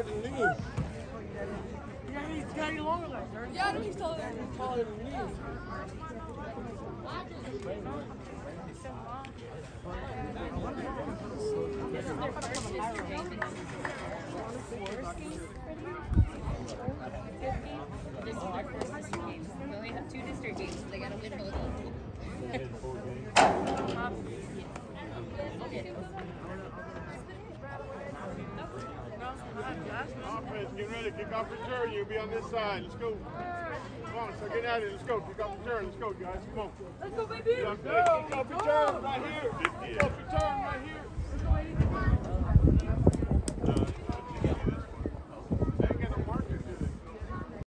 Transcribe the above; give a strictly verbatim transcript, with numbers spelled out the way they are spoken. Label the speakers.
Speaker 1: than me.
Speaker 2: Yeah, he's got any longer legs, right?
Speaker 3: Yeah, I know he's taller than me.
Speaker 1: He's taller than me.
Speaker 3: This is their first district game. This is their first district game. We only have two district games, so they gotta win both of them.
Speaker 4: Offense, get ready, kick off return, you'll be on this side, let's go. Come on, so get at it, let's go, kick off return, let's go guys, come on.
Speaker 2: Let's go, baby!
Speaker 4: Kick off return right here, kick off return right here.